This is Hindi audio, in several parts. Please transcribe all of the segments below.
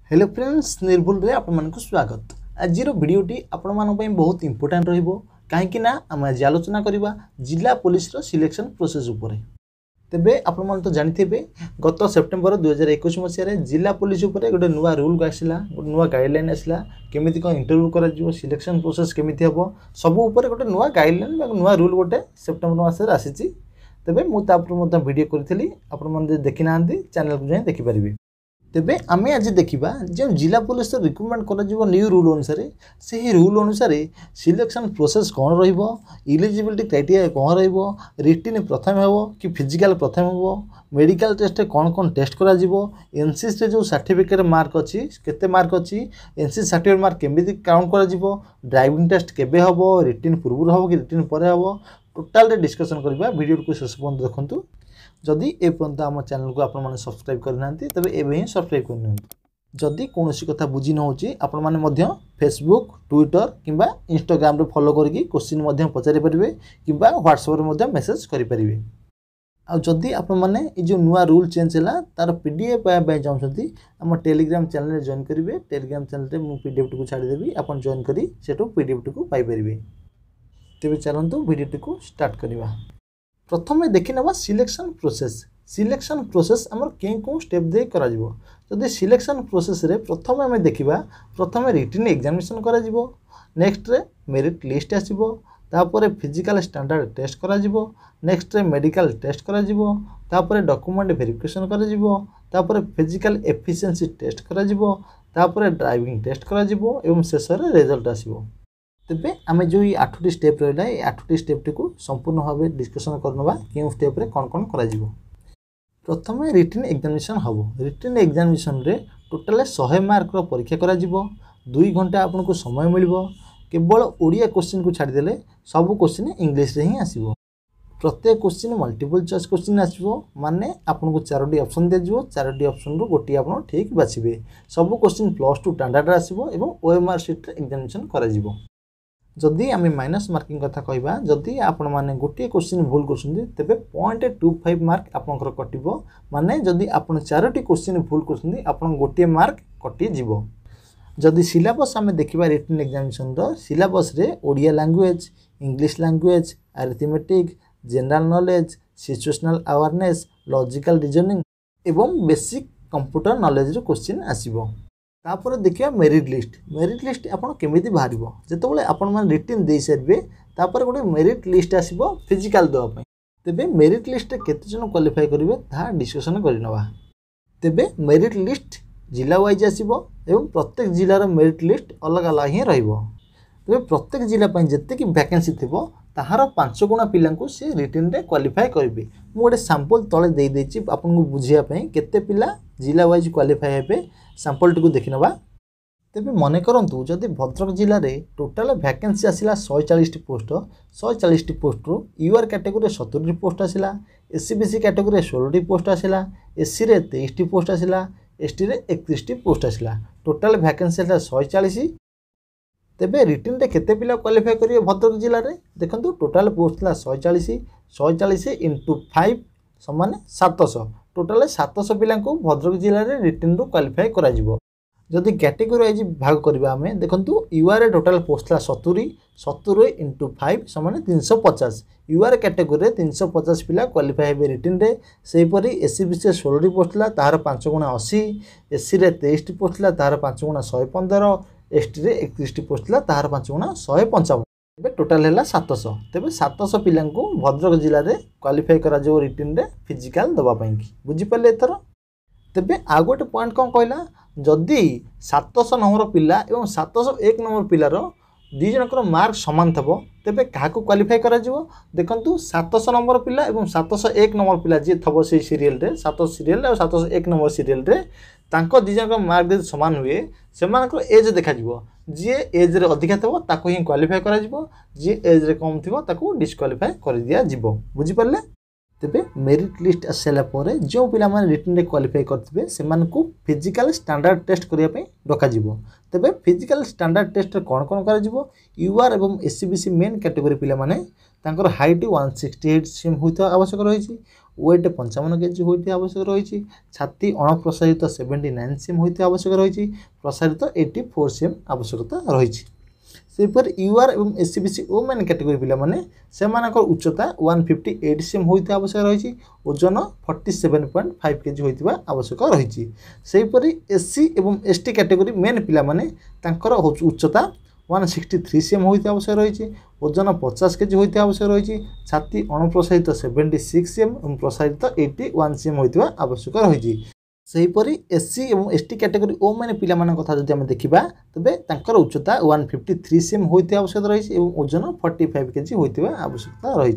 हेलो फ्रेंड्स, निर्भुल रे आपण मानक स्वागत। आज वीडियोटी आपण मान पई बहुत इंपोर्टेंट रहिबो काहेकि ना हम आज आलोचना करबा जिला पुलिस रो सिलेक्शन प्रोसेस उपरे। तेबे आपण मान तो जानिथिबे गत सेप्टेम्बर 2021 मसिया रे जिला पुलिस उपरे गोटे नुवा रूल आसिला, गोटे नुवा गाइडलाइन आसिला, केमिति को इंटरव्यू करा जिवो, सिलेक्शन प्रोसेस केमिति हबो, सब उपरे गोटे नुवा गाइडलाइन बा नुवा रूल गोटे सेप्टेम्बर मास रे आसीची। तेबे मु तापर मते वीडियो करथिली, आपण मान जे देखि नांदी चैनल को जाय देखि परिबे। तेबे आमे आज देखिबा जो जिला पुलिस रिक्रुटमेंट करा जिवो न्यू रूल अनुसार से ही रूल अनुसार सिलेक्शन प्रोसेस कौन रहिबो, इलिजिबिलिटी क्राइटेरिया कौन रहिबो, रिटन प्रथम हेबो कि फिजिकल प्रथम हेबो, मेडिकल टेस्ट कौन कौन टेस्ट करा जिवो, एनसीसी रे जो सर्टिफिकेट मार्क अछि केते मार्क अछि, एनसीसी सर्टिफिकेट मार्क केमिति काउंट करा जिवो, ड्राइविंग टेस्ट केबे हेबो, रिटन पूर्व हेबो कि रिटन परे हेबो, टोटल रे डिस्कशन करबा। वीडियो को शेष पर्यंत देखंतु। जदि ए पर्यंत आम चैनल को आपण माने सब्सक्राइब करना तबे एबे ही सब्सक्राइब करना। जदि कोनोसी कथा बुझी न होची आपण माने मध्य फेसबुक, ट्विटर किंबा इंस्टाग्राम रे फॉलो करके क्वेश्चन मध्य पचारि परिबे किंबा व्हाट्सएप रे मध्य मेसेज करि परिबे। आ जदि आपण माने ए जो नुवा रूल चेंज हैला तार पीडीएफ पाए जाउछंती हम टेलीग्राम चैनल रे जॉइन करिवे। टेलीग्राम चैनल रे मु पीडीएफ को छाडी देबी, आपण जॉइन करी सेटो पीडीएफ को पाई परिबे। तेबे चलंतु वीडियो को स्टार्ट करिवा। प्रथमे देखि नबा सिलेक्शन प्रोसेस। सिलेक्शन प्रोसेस हमर कें स्टेप दे करा जिवो। जदि सिलेक्शन प्रोसेस रे प्रथमे हमें देखिबा, प्रथमे रिटन एग्जामिनेशन करा जिवो, नेक्स्ट रे मेरिट लिस्ट आसीबो, तापरे फिजिकल स्टैंडर्ड टेस्ट करा जिवो, नेक्स्ट रे मेडिकल टेस्ट करा जिवो, तापरे डॉक्यूमेंट वेरिफिकेशन करा जिवो, तापरे फिजिकल एफिशिएंसी टेस्ट करा जिवो, तापरे ड्राइविंग टेस्ट करा जिवो एवं शेष रे रिजल्ट आसीबो। तेबे आमे जो 8टी स्टेप रहला, ए 8टी स्टेप को संपूर्ण भाव डिस्कशन करनबा केउ स्टेप रे कोन कोन करा जिवो। प्रथमे रिटन एग्जामिनेशन हबो। रिटन एग्जामिनेशन रे टोटल 100 मार्क रो परीक्षा करा जिवो। 2 घंटा आपन को समय मिलबो। केवल ओडिया क्वेश्चन को छाडी देले सब क्वेश्चन इंग्लिश रे ही आसीबो। प्रत्येक क्वेश्चन मल्टीपल चॉइस क्वेश्चन आसीबो, माने आपन को 4टी ऑप्शन दे जिवो। 4टी ऑप्शन रो गोटी आपन ठीक बाछिबे। सब क्वेश्चन +2 स्टैंडर्ड आसीबो एवं ओएमआर शीट रे एग्जामिनेशन करा जिवो। जदि आमे माइनस मार्किंग कथा कहबा, जदि आपण माने गोटे क्वेश्चन भूल करछन्ती तबे 0.25 मार्क आपनकर कटिबो। माने जदि आपण 4टी क्वेश्चन भूल करछन्ती आपण गोटे मार्क कटि जिवो। जदि सिलेबस आमे देखिबा रिटन एग्जामिनेशन रो सिलेबस रे Odia language, English language, arithmetic, general knowledge, situational awareness, logical reasoning एवं बेसिक कंप्यूटर नॉलेज रो क्वेश्चन आसीबो। तापर देखिया मेरिट लिस्ट। मेरिट लिस्ट आपण केमिति बाहरिबो, जेतबले आपण मान रिटन देई सरबे तापर गोटे मेरिट लिस्ट आसीबो फिजिकल दवा पई। तेबे मेरिट लिस्ट केते जन क्वालिफाई करिवे ता डिस्कशन करिनवा। तेबे मेरिट लिस्ट जिला वाइज आसीबो एवं प्रत्येक जिल्ला रो मेरिट लिस्ट अलग अलग ही रहइबो। तेबे प्रत्येक जिल्ला पई जत्ते कि वैकेंसी थिबो ताहार 5 गुणा पिलांकु से रिटन रे क्वालिफाई करिवे। मु गोटे सैंपल तळे देई देछि आपन को बुझिया पई केते पिला जिला वाइज क्वालिफाई हेबे। सैंपल टिकु देखिनबा। तेबे मने करंतु जदि भद्रक जिल्ला रे टोटल वैकेंसी आसिला 140 पोस्ट, 140 पोस्ट रो यूआर कैटेगरी 70 पोस्ट आसिला, एससीबीसी कैटेगरी 16 पोस्ट आसिला, एससी रे 23 पोस्ट आसिला, एसटी रे 31 पोस्ट आसिला। टोटल वैकेंसी आसिला 140। तेबे रिटन रे केते पिला क्वालिफाई करिवे भद्रक जिल्ला रे देखंतु। टोटल पोस्ट ला 140, 140 × 5 समान 700। टोटल 700 पिला को भद्रक जिल्ला रे रिटन रो क्वालिफाई करा जिवो। जदि कैटेगरी वाइज भाग करबा हमें देखंतु यूआर रे टोटल पोस्ट ला 70, 70 × 5 समान 350। यूआर कैटेगरी रे 350 पिला क्वालिफाई हेबे रिटन रे। सेहि परि एससीबीसी 16 पोस्ट ला तार 5 गुणा 80, एससी रे 23 पोस्ट ला तार 5 गुणा 115, एसटी रे 31 पोस्ट ला तार 5 गुणा 155। तेबे टोटल हैला 700। तेबे 700 पिला को भद्रक जिल्ला रे क्वालिफाई करा जो रिटन रे फिजिकल दबा पई की बुझी पले एथर। तेबे आ गोटे पॉइंट कोन कहला, जदि 700 नंबर पिला एवं 701 नंबर पिलार दी जनकर मार्क समान थबो तेबे काहाको क्वालिफाई करा जिवो। देखंतु 700 नंबर पिला एवं 701 नंबर पिला जे थबो से सीरियल रे 700 सीरियल और 701 नंबर सीरियल रे तांको दी जनकर मार्क जे समान हुए सेमानकर एज देखा जिवो। जे एज रे अधिका थबो ताको ही क्वालिफाई करा जिवो, जे एज रे कम थिबो ताको डिस्क्वालिफाई कर दिया जिवो। बुझी परले। तेबे मेरिट लिस्ट आसला परे जो पिला माने रिटन रे क्वालिफाई करथिबे सेमानकु फिजिकल स्टैंडर्ड टेस्ट करिया पे डका जिवो। तेबे फिजिकल स्टैंडर्ड टेस्ट रे कोन कोन करा जिवो, यूआर एवं एससीबीसी मेन कैटेगरी पिला माने तांकर हाइट 168 सेम होइतो आवश्यक रहिछि। वेट 55 केजी होइते आवश्यक रही। छाती अणप्रसारित 79 cm होइते आवश्यक रही। प्रसारित 84 cm आवश्यकता रही। सेपर यूआर एवं एससीबीसी वोमेन कैटेगरी पिला माने सेमानकर उच्चता 158 cm होइते आवश्यक रही। ओजन 47.5 केजी होइतिबा आवश्यक रही। सेपर एससी एवं एसटी कैटेगरी मेन पिला माने तांकर उच्चता 163 cm होइते आवश्यक रही। ओजन 50 केजी होइते आवश्यक रही। छाती अणप्रसारित 76 cm एवं प्रसारित 81 cm होइतिबा आवश्यक रही। सेहीपरि एससी एवं एसटी कैटेगरी वोमेन पिला मान कथा जदि आमे देखिबा तबे तांकर उच्चता 153 cm होइते आवश्यक रही एवं ओजन 45 केजी होइतिबा आवश्यकता रही।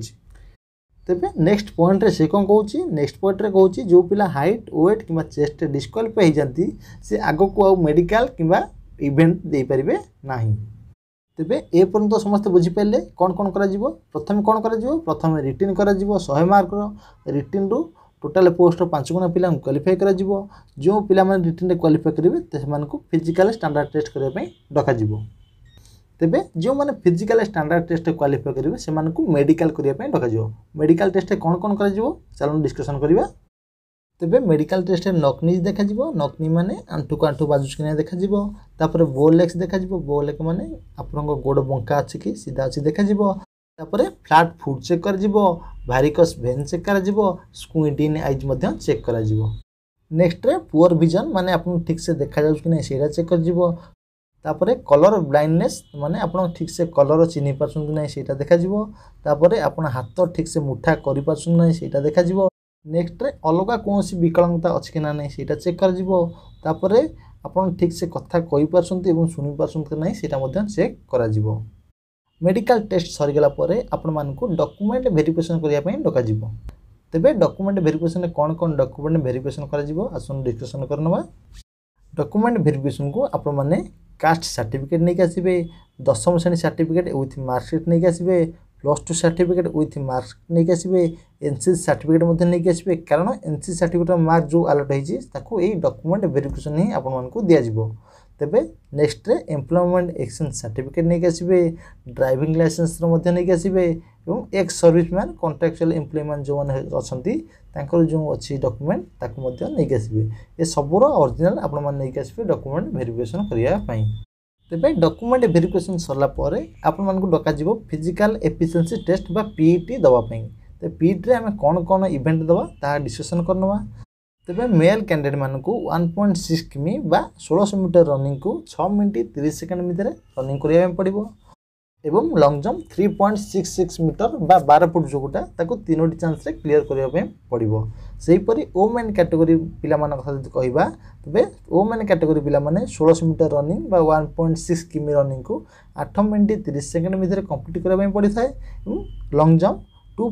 तबे नेक्स्ट पॉइंट रे से कोन कहूची नेक्स्ट पॉइंट रे कहूची जो पिला हाइट वेट किबा चेस्ट डिस्क्वालिफाई हो जानती से आगो को आ मेडिकल किबा इवेंट दे परिबे नाही। तेबे ए पर्यंत समस्त बुझी पाइले कोन कोन करा जिवो। प्रथम कोन करा जिवो प्रथम रिटन करा जिवो 100 मार्क रो रिटन रु टोटाल पोस्ट 5 गुना पिला क्वालिफाई करा जिवो। जो पिला माने रिटन रे क्वालिफाई करिवे तेमान को फिजिकल स्टैंडर्ड टेस्ट करिया पई डका जिवो। तेबे जो माने फिजिकल स्टैंडर्ड टेस्ट क्वालिफाई करिवे सेमान को मेडिकल करिया पई डका जिवो। मेडिकल टेस्ट कोन कोन करा जिवो चलो डिस्कशन करिवा। तेबे मेडिकल टेस्ट नकनी देखा जिवो। नकनी माने आंठू को आंठू बाजुस किना देखा जिवो। तापर बोलेक्स देखा जिवो। बोलेक माने आपनको गोड़ बंका अछि कि सीधा अछि देखा जिवो। तापर फ्लैट फुट चेक कर जिवो। वारिकस वेन चेक कर जिवो। स्क्विंट इन आइज मध्य चेक कर जिवो। नेक्स्ट रे पुअर विजन माने आपन ठीक से देखा जाउछ कि नै सेरा चेक कर जिवो। तापर कलर ब्लाइंडनेस माने आपन ठीक से कलर चिनि परछन कि नै सेटा देखा जिवो। तापर आपन हाथ ठीक से मुठा करि परछन नै सेटा देखा जिवो। नेक्स्ट रे अलगा कोनसी विकलांगता अछि कि नै सेटा चेक कर जिवो। तापर आपन ठीक से कथा कहि परछन एवं सुनि परछन कि नै सेटा मध्य चेक करा जिवो। मेडिकल टेस्ट सरी गला परे आपण मान को डॉक्यूमेंट वेरिफिकेशन करिया पई डका जिवो। तबे डॉक्यूमेंट वेरिफिकेशन में कोन डॉक्यूमेंट वेरिफिकेशन करा जिवो आसन डिस्कशन करनवा। डॉक्यूमेंट वेरिफिकेशन को आपण माने कास्ट सर्टिफिकेट नै के आसीबे। 10वीं श्रेणी सर्टिफिकेट विथ मार्कशीट नै के आसीबे। +2 सर्टिफिकेट विथ मार्क्स नै के आसीबे। एनसी सर्टिफिकेट मध्ये नै के आसीबे कारण एनसी सर्टिफिकेट मार्क जो अलर्ट होई छि ताको एई डॉक्यूमेंट वेरिफिकेशन ही आपण मान को दिया जिवो। तबे नेक्स्ट रे एम्प्लॉयमेंट एक्सचेंज सर्टिफिकेट नै के आसीबे। ड्राइविंग लाइसेंस रो मध्ये नै के आसीबे एवं एक्स सर्विसमैन कॉन्ट्रैक्चुअल एम्प्लॉयमेंट जो माने अछंती तांकर जो अछि डॉक्यूमेंट ताको मध्ये नै के आसीबे। ए सबरो ओरिजिनल आपण मान नै के आसीबे डॉक्यूमेंट वेरिफिकेशन करिया पई। तबे डॉक्यूमेंट वेरिफिकेशन सरला परे आपण मान को डका जिवो फिजिकल एफिशिएंसी टेस्ट बा पीईटी दवा पई। ते पीईटी रे हमें कोन इवेंट दवा ता डिस्कशन करनवा। तबे मेल कैंडिडेट मान को 1.6 किमी बा 1600 मीटर रनिंग को 6 मिनिट 30 सेकंड भितर रनिंग करिया पड़िबो। एवं लॉन्ग जंप 3.66 मीटर बा 12 फुट जोगुटा ताको तीनोटी चांस रे क्लियर करिया पड़िबो। सेही परि वोमेन कैटेगरी पिला मान कथा जदि कहिबा तबे वोमेन कैटेगरी पिला माने 1600 मीटर रनिंग बा 1.6 किमी रनिंग को 8 मिनिट 30 सेकंड भितर कंप्लीट करिया पड़ी थाए। एवं लॉन्ग जंप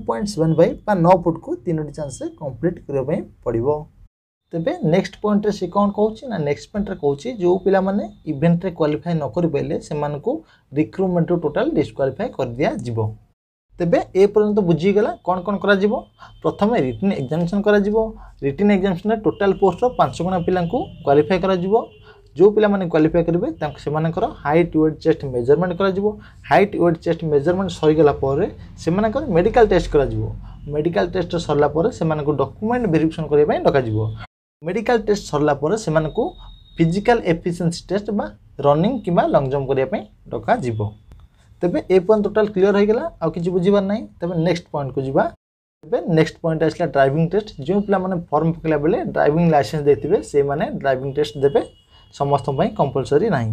2.75 बा 9 फुट को तीनोटी चांस रे कंप्लीट करिया पड़िबो। तबे नेक्स्ट पॉइंट रे से कोन कहूची ना नेक्स्ट पॉइंट रे कहूची जो पिला माने इवेंट रे क्वालिफाई न करि पइले से मान को रिक्रूटमेंट टोटल डिस्क्वालिफाई कर दिया जिवो। तबे ए पर्यंत बुझी गला कोन कोन करा जिवो। प्रथम रिटन एग्जामिनेशन करा जिवो। रिटन एग्जामिनेशन रे टोटल पोस्ट 5 गुना पिला को क्वालिफाई करा जिवो। जो पिला माने क्वालिफाई करिवे तांक से मानकर हाइट वेट चेस्ट मेजरमेंट करा जिवो। हाइट वेट चेस्ट मेजरमेंट सरी गला परे से मानकर मेडिकल टेस्ट करा जिवो। मेडिकल टेस्ट सरला परे से मान को डॉक्यूमेंट वेरिफिकेशन करिया पई डका जिवो। मेडिकल टेस्ट सरला परे से मान को फिजिकल एफिशिएंसी टेस्ट बा रनिंग किबा लॉन्ग जंप करिया पई डका जिवो। तबे ए पॉइंट टोटल क्लियर हो गेला आ किछि बुझिबार नै। तबे नेक्स्ट पॉइंट को जिबा। तबे नेक्स्ट पॉइंट आसला ड्राइविंग टेस्ट। जो पिला माने फॉर्म पकेला बेले ड्राइविंग लाइसेंस देथिबे से माने ड्राइविंग टेस्ट देबे समस्त पई कंपलसरी नाही।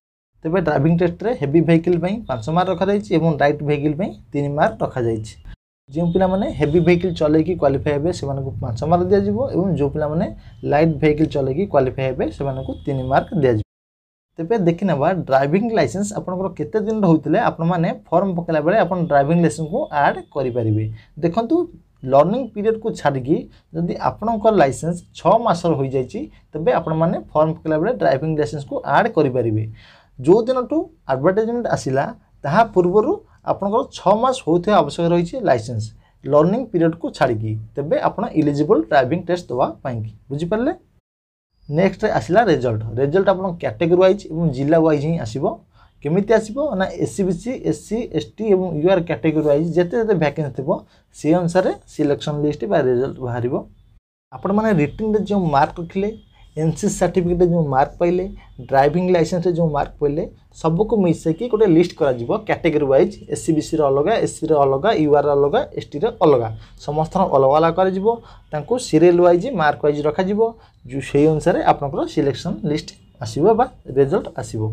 तबे ड्राइविंग टेस्ट रे हेवी व्हीकल पई 5 मार्क रखा जायछि एवं लाइट व्हीकल पई 3 मार्क रखा जायछि। जो पिला माने हेवी व्हीकल चले की क्वालिफाई हेबे से माने को 5 मार्क दिया जिवो एवं जो पिला माने लाइट व्हीकल चले की क्वालिफाई हेबे से माने को 3 मार्क दिया जिवो। तबे देखिनबा ड्राइविंग लाइसेंस आपनकर केते दिन होइतले आपन माने फॉर्म पकेला बेले आपन ड्राइविंग लाइसेंस को ऐड करि परिबे। देखंतु लर्निंग पीरियड को छाडी की जदि आपनकर लाइसेंस 6 मासर होई जायछि तबे आपन माने फॉर्म पकेला बेले ड्राइविंग लाइसेंस को ऐड करि परिबे। जो दिनटू एडवर्टाइजमेंट आसिला ताहा पूर्वरु आपनकर 6 मास होइथे आवश्यक रहिछि लाइसेंस लर्निंग पीरियड को छाडी की तबे आपन एलिजिबल ड्राइविंग टेस्ट दवा पाइकी। बुझि परले। नेक्स्ट आसिला रिजल्ट। रिजल्ट आपन कैटेगरी वाइज एवं जिला वाइज ही आसीबो केमिति आसीबो ना एससीबीसी एससी एसटी एवं यूआर कैटेगरी वाइज जेते जेते वैकेंसी थिबो से अनुसार सिलेक्शन लिस्ट बा रिजल्ट बाहरिबो। आपण माने रिटन रे जो मार्क रखिले एनसी सर्टिफिकेट जो मार्क पाइले ड्राइविंग लाइसेंस रे जो मार्क पाइले सब को मिसे कि गोटे लिस्ट करा जिवो कैटेगरी वाइज एससीबीसी रे अलग एससी रे अलग यूआर रे अलग एसटी रे अलग समस्त अलग अलग कर जिवो तांको सीरियल वाइज मार्क वाइज रखा जिवो जो सेही अनुसार आपनकर सिलेक्शन लिस्ट आसीबो बा रिजल्ट आसीबो।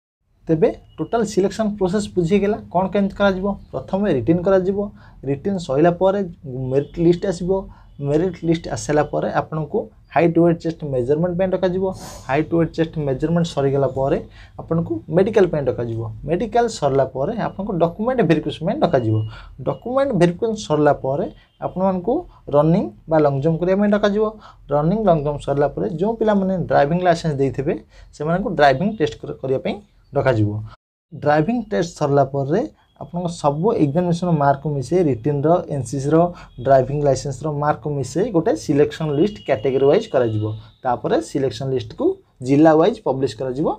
तेबे टोटल सिलेक्शन प्रोसेस बुझी गेला कोन केंत करा जिवो प्रथम रिटन करा जिवो रिटन सइला परे मेरिट लिस्ट आसीबो मेरिट लिस्ट आसला परे आपनको हाइट वेट चेस्ट मेजरमेंट पे रखा जिवो हाइट वेट चेस्ट मेजरमेंट सरी गेला परे आपनको मेडिकल पे रखा जिवो मेडिकल सरला परे आपनको डॉक्यूमेंट वेरिफिकेशन रखा जिवो डॉक्यूमेंट वेरिफिकेशन सरला परे आपनको रनिंग बा लॉन्ग जंप करिया में रखा जिवो रनिंग लॉन्ग जंप सरला परे जो पिला माने ड्राइविंग लाइसेंस देथिबे से मानको ड्राइविंग टेस्ट करिया पे रखा जिवो ड्राइविंग टेस्ट सरला परे आपन सब एग्जामिनेशन मार्क मिसे रिटन रो एनसीसी रो ड्राइविंग लाइसेंस रो मार्क मिसे गोटे सिलेक्शन लिस्ट कैटेगरी वाइज करा जिवो तापरे सिलेक्शन लिस्ट को जिला वाइज पब्लिश करा जिवो।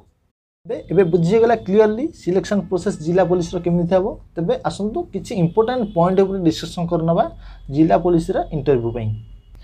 एबे बुझी गेला क्लियरली सिलेक्शन प्रोसेस जिला पुलिस रो केमिति हबो। तबे आसंतु किछि इंपोर्टेंट पॉइंट ऊपर डिस्कशन करनबा जिला पुलिस रा इंटरव्यू पई।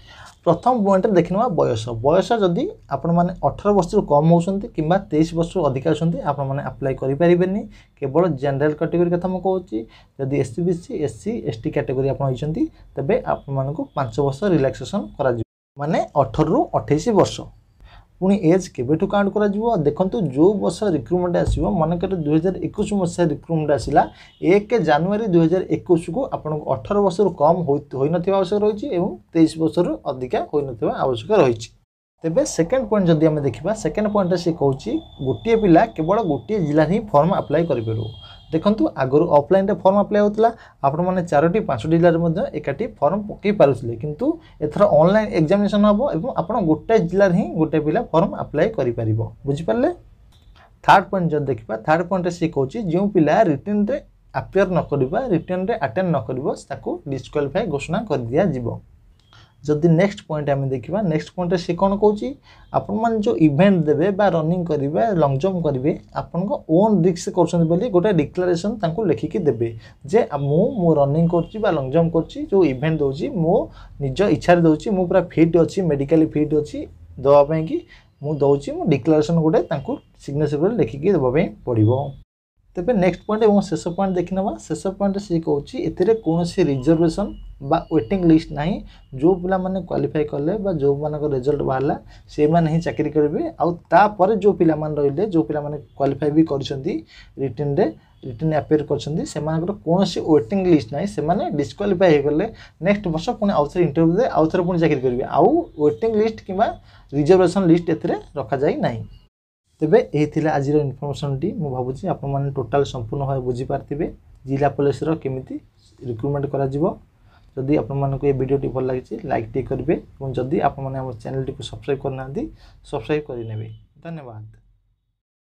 प्रथम पॉइंट देखना बयस बयस जदि आपण माने 18 वर्ष कम होउछंती किंबा 23 वर्ष अधिक होउछंती आपण माने अप्लाई करि परिबेनी केवल जनरल कैटेगरी कथा म कहूची जदि एससीबीसी एससी एसटी कैटेगरी आपण होइछंती तबे आपण मानको 5 वर्ष रिलैक्सेशन करा जिवो माने 18 रु 28 वर्ष पुणी एज केबेठु काउंट करा जिवो देखंतु जो वर्ष रिक्रुटमेंट आसीबो माने कर 2021 वर्ष रिक्रुटमेंट आसिला 1 जनवरी 2021 को आपण 18 वर्ष रु कम होई नथिबा आवश्यक रहिछि एवं 23 वर्ष रु अधिका होई नथिबा आवश्यक रहिछि। तेबे सेकंड पॉइंट जदि हम देखिबा सेकंड पॉइंट रे से कहूछि गोटिए पिला केवल गोटिए जिल्ला ही फॉर्म अप्लाई करि परबो देखंतु आगरु ऑफलाइन रे फॉर्म अप्लाई होतला आपण माने 4टी 5टी जिल्ला रे मध्ये एकाटी फॉर्म पकई पारुथिले किंतु एथरा ऑनलाइन एग्जामिनेशन हबो एवं आपण गोटे जिल्ला रे ही गोटे पिला फॉर्म अप्लाई करि परिबो बुझि परले। थर्ड पॉइंट जद देखिबा थर्ड पॉइंट रे से कहूछि जो पिला रिटन रे अपियर न करबा रिटन रे अटेंड न करबो ताको डिस्क्वालिफाई घोषणा कर दिया जिवो। जदि नेक्स्ट पॉइंट आम देखा नेक्स्ट पॉइंट से कौन कौच आपण मैंने जो इवेंट देवे बा रनिंग करेंगे लॉन्ग जंप करेंगे आपण ओन रिस्क कर गोटे डिक्लेरेशन लिखिकी देवे जे मो रनिंग कर लॉन्ग जंप कर जो इवेंट दूसरी मो निज इच्छा दूसरी मु पूरा फिट अच्छी मेडिकली फिट अच्छी देवाई कि मुझे दूसरी मो डिक्लेरेशन गोटे सिग्नेचर लिखिकी देवाई पड़ो। तेबे नेक्स्ट पॉइंट और शेष पॉइंट देखना शेष पॉइंट से कहूँ ए कौन रिजर्वेशन बा वेटिंग लिस्ट ना जो पिला माने क्वालिफाई कले बा जो मान रिजल्ट बाहर से माने ही चाकरी करेंगे आउे जो पिला माने रहिले जो पिला माने क्वालिफाई भी करछंती रिटन अपेयर करछंती से कौन वेटिंग लिस्ट ना से माने डिस्क्वालिफाई हो गले नेक्स्ट वर्ष पुणी आउ थे इंटरव्यू दे आउ थे पुणी चाकरी करेंगे आउ वेटिंग लिस्ट किंबा रिजर्वेशन लिस्ट एथिरे रखा जाई नाही। तेबे यही आज इनफॉरमेशन टी मु भाबुची आपण माने टोटल संपूर्ण भाव बुझी पारथिबे जिला पुलिस रो केमिति रिक्रुटमेंट करा जिवो। जदि आपण मानको ये वीडियो टी भल लागिछि लाइक टी करबे और जदि आपण माने हमर चैनल टी को सब्सक्राइब करनांती सब्सक्राइब करि नेबे। धन्यवाद।